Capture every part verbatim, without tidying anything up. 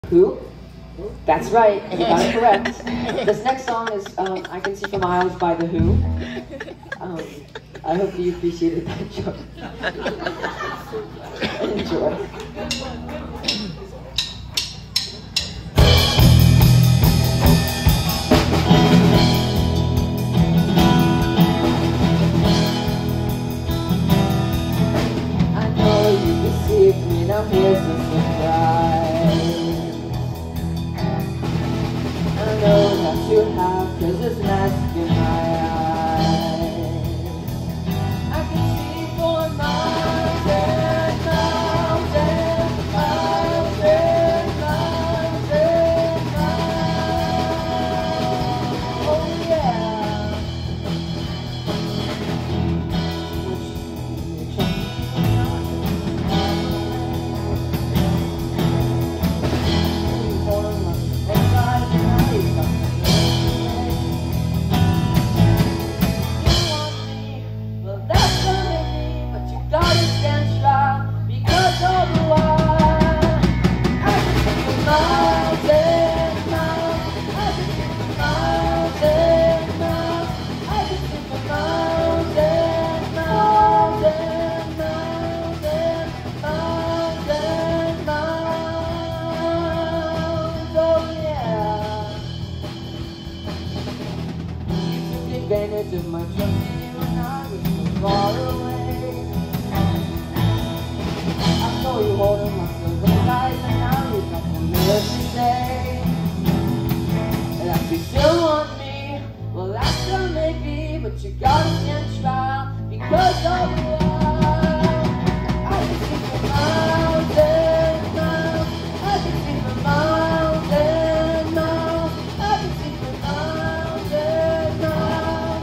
Who? That's right, you got it correct. This next song is um, I Can See for Miles by The Who. Um, I hope you appreciated that joke. Enjoy. I know you deceived me, now here's the surprise. I know that you have, cause it's mask in my eyes. I can see for miles and miles and miles and miles and miles. Oh yeah. Advantage of my trust in you when I was so far away. I saw you holding my silver eyes and now you've got some words to say. That you still want me, well that's a maybe, but you gotta stand trial because of the love. I can see for miles and miles, I can see for miles and miles, I can see for miles and miles.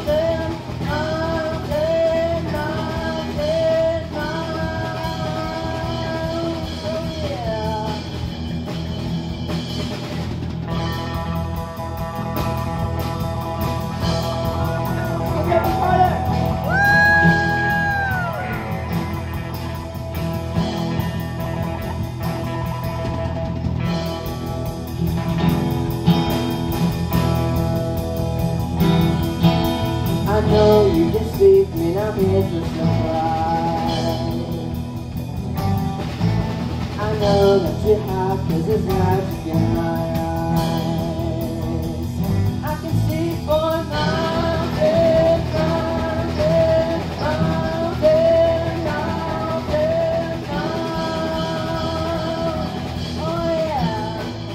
I know you deceived me, now here's the surprise. I know that you have, cause there's magic in my eyes. I can see for miles and miles and miles and miles and miles. Oh yeah.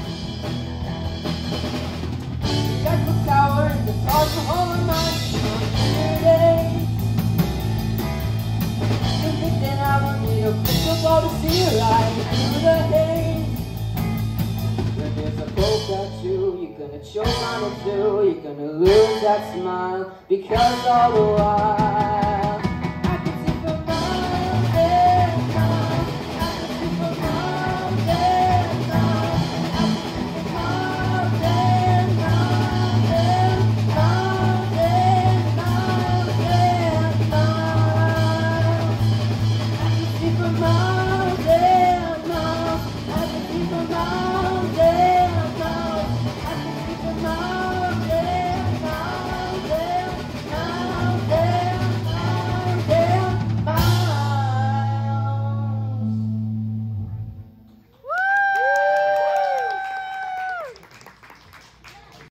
The Eiffel Tower and the Taj Mahal in my I will need a crystal ball to see right through the haze. When there's a poke at you, you're gonna choke on it too. You're gonna lose that smile because all the while